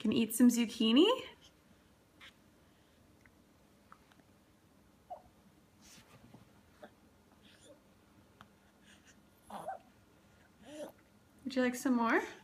Can eat some zucchini? Would you like some more?